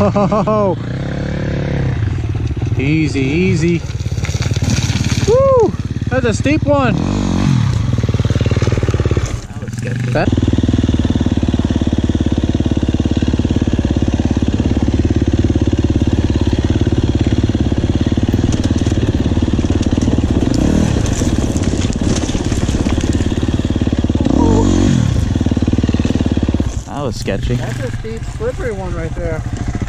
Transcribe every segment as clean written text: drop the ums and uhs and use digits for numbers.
Oh, easy, easy. Woo! That's a steep one. That was sketchy. That was sketchy. That's a steep, slippery one right there.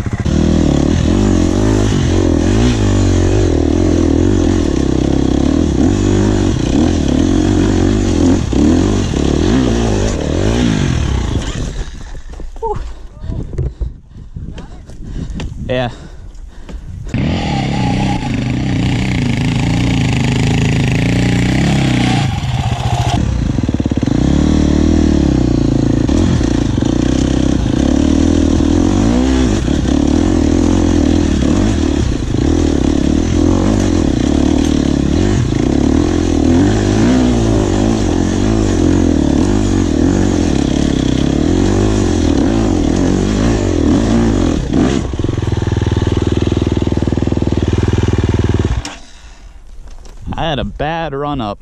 Yeah. I had a bad run up.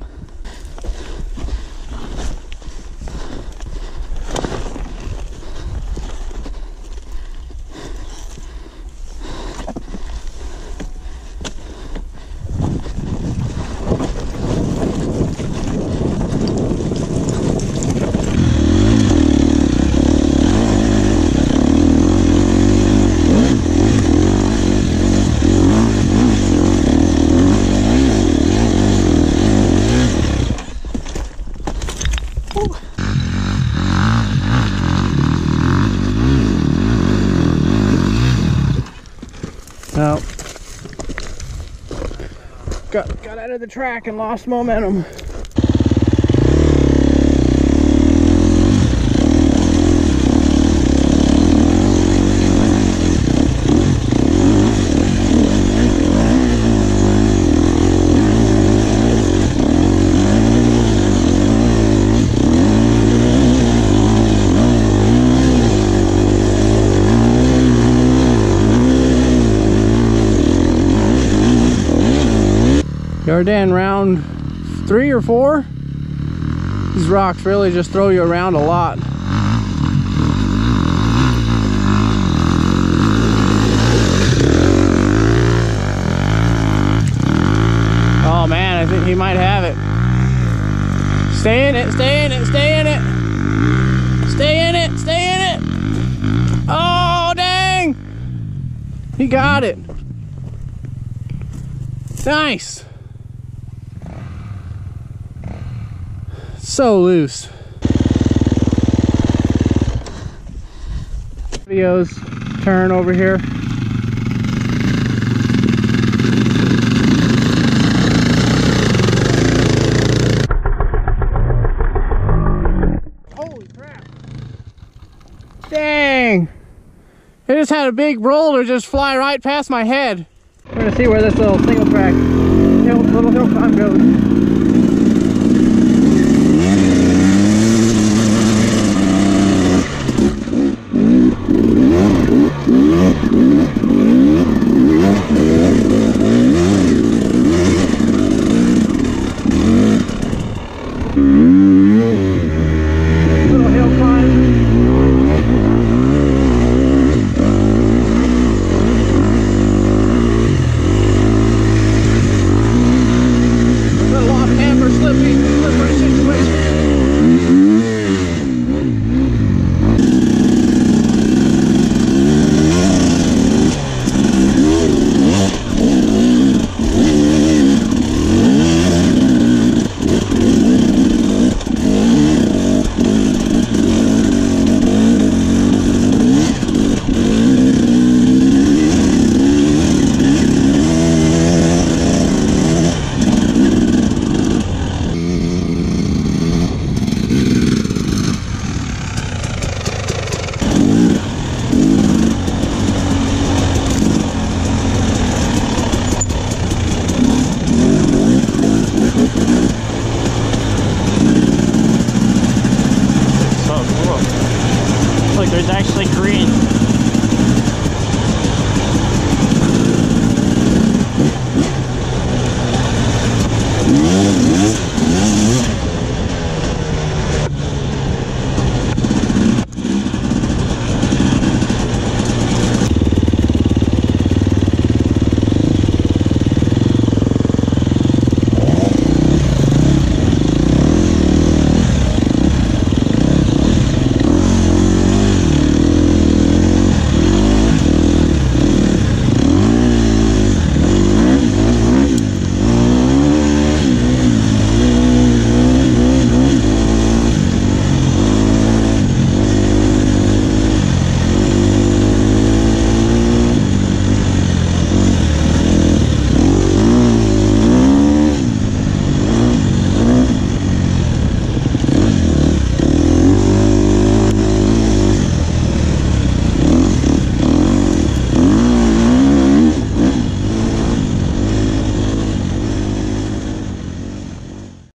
No. Got out of the track and lost momentum. Yarden, round 3 or 4. These rocks really just throw you around a lot. Oh man, I think he might have it. Stay in it, stay in it, stay in it. Stay in it, stay in it. Oh dang! He got it. Nice. So loose. Videos turn over here. Holy crap. Dang. It just had a big roller just fly right past my head. We're gonna see where this little single track little hill climb goes.